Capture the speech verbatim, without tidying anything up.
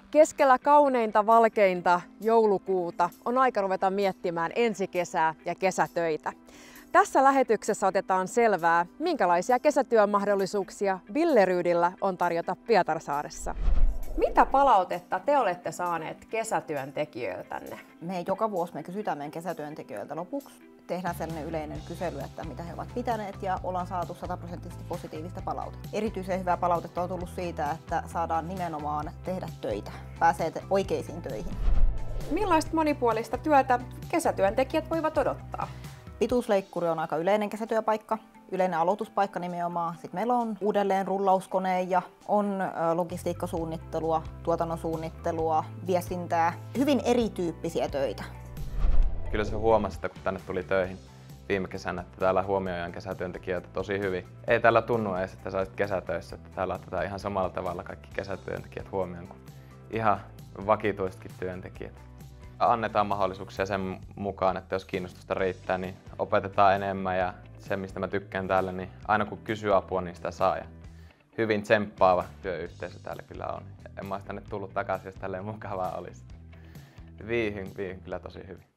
Keskellä kauneinta valkeinta joulukuuta on aika ruveta miettimään ensi kesää ja kesätöitä. Tässä lähetyksessä otetaan selvää, minkälaisia kesätyömahdollisuuksia Billerudilla on tarjota Pietarsaaressa. Mitä palautetta te olette saaneet kesätyöntekijöiltänne? Me joka vuosi me kysytään meidän kesätyöntekijöiltä lopuksi. Tehdään sellainen yleinen kysely, että mitä he ovat pitäneet, ja ollaan saatu sataprosenttisesti positiivista palautetta. Erityisen hyvää palautetta on tullut siitä, että saadaan nimenomaan tehdä töitä. Pääsee oikeisiin töihin. Millaista monipuolista työtä kesätyöntekijät voivat odottaa? Pituusleikkuri on aika yleinen kesätyöpaikka, yleinen aloituspaikka nimenomaan. Sitten meillä on uudelleen rullauskone ja on logistiikkasuunnittelua, tuotannon suunnittelua, viestintää, hyvin erityyppisiä töitä. Kyllä se huomasi, että kun tänne tuli töihin viime kesänä, että täällä huomioidaan kesätyöntekijöitä tosi hyvin. Ei täällä tunnu edes, että sä olisit kesätöissä, että täällä otetaan ihan samalla tavalla kaikki kesätyöntekijät huomioon kuin ihan vakituisetkin työntekijät. Annetaan mahdollisuuksia sen mukaan, että jos kiinnostusta riittää, niin opetetaan enemmän, ja se, mistä mä tykkään täällä, niin aina kun kysyy apua, niin sitä saa. Ja hyvin tsemppaava työyhteisö täällä kyllä on. En mä olisi tänne tullut takaisin, jos tälleen mukavaa olisi. Viihyn, viihyn kyllä tosi hyvin.